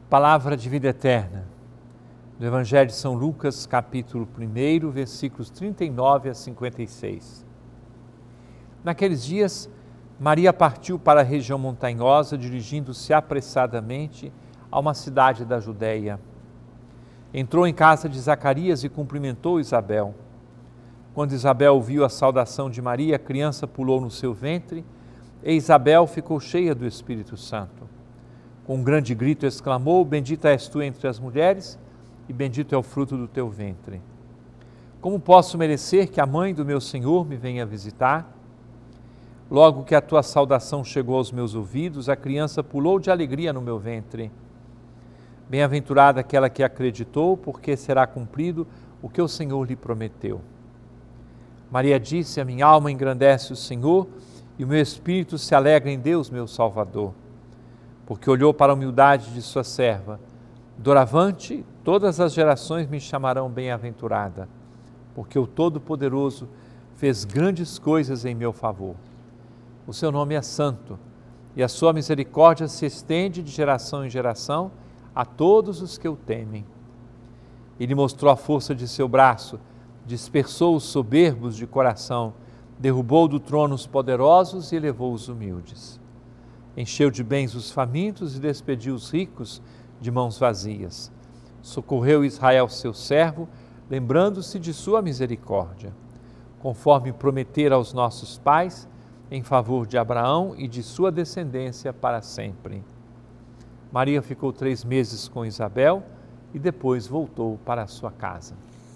Palavra de vida eterna, do Evangelho de São Lucas, capítulo 1, versículos 39 a 56. Naqueles dias, Maria partiu para a região montanhosa, dirigindo-se apressadamente a uma cidade da Judéia. Entrou em casa de Zacarias e cumprimentou Isabel. Quando Isabel ouviu a saudação de Maria, a criança pulou no seu ventre e Isabel ficou cheia do Espírito Santo. Com um grande grito exclamou: Bendita és tu entre as mulheres e bendito é o fruto do teu ventre. Como posso merecer que a mãe do meu Senhor me venha visitar? Logo que a tua saudação chegou aos meus ouvidos, a criança pulou de alegria no meu ventre. Bem-aventurada aquela que acreditou, porque será cumprido o que o Senhor lhe prometeu. Maria disse: A minha alma engrandece o Senhor e o meu espírito se alegra em Deus, meu Salvador, porque olhou para a humildade de sua serva. Doravante, todas as gerações me chamarão bem-aventurada, porque o Todo-Poderoso fez grandes coisas em meu favor. O seu nome é santo, e a sua misericórdia se estende de geração em geração a todos os que o temem. Ele mostrou a força de seu braço, dispersou os soberbos de coração, derrubou do trono os poderosos e elevou os humildes. Encheu de bens os famintos e despediu os ricos de mãos vazias. Socorreu Israel, seu servo, lembrando-se de sua misericórdia, conforme prometera aos nossos pais, em favor de Abraão e de sua descendência para sempre. Maria ficou 3 meses com Isabel e depois voltou para a sua casa.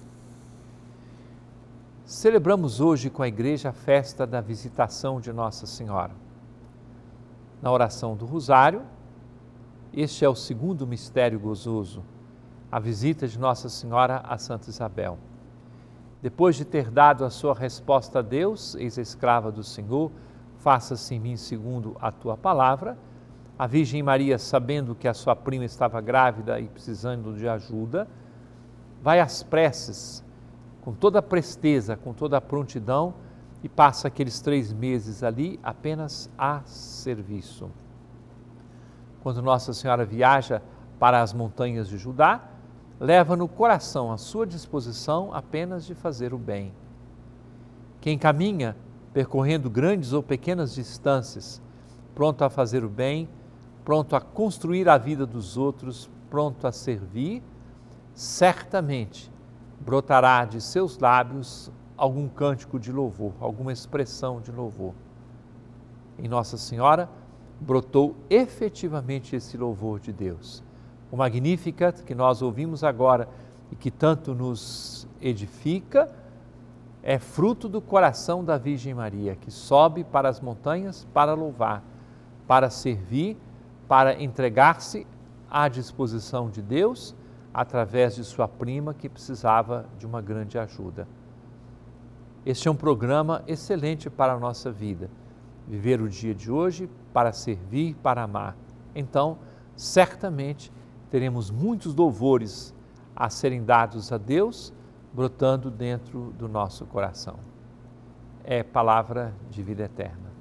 Celebramos hoje com a igreja a festa da visitação de Nossa Senhora. Na oração do Rosário, este é o segundo mistério gozoso, a visita de Nossa Senhora a Santa Isabel. Depois de ter dado a sua resposta a Deus, eis a escrava do Senhor, faça-se em mim segundo a tua palavra, a Virgem Maria, sabendo que a sua prima estava grávida e precisando de ajuda, vai às preces, com toda a presteza, com toda a prontidão, e passa aqueles 3 meses ali apenas a serviço. Quando Nossa Senhora viaja para as montanhas de Judá, leva no coração à sua disposição apenas de fazer o bem. Quem caminha percorrendo grandes ou pequenas distâncias, pronto a fazer o bem, pronto a construir a vida dos outros, pronto a servir, certamente brotará de seus lábios algum cântico de louvor, alguma expressão de louvor. Em Nossa Senhora, brotou efetivamente esse louvor de Deus. O Magnificat, que nós ouvimos agora e que tanto nos edifica, é fruto do coração da Virgem Maria, que sobe para as montanhas para louvar, para servir, para entregar-se à disposição de Deus, através de sua prima que precisava de uma grande ajuda. Este é um programa excelente para a nossa vida. Viver o dia de hoje para servir, para amar. Então, certamente, teremos muitos louvores a serem dados a Deus, brotando dentro do nosso coração. É palavra de vida eterna.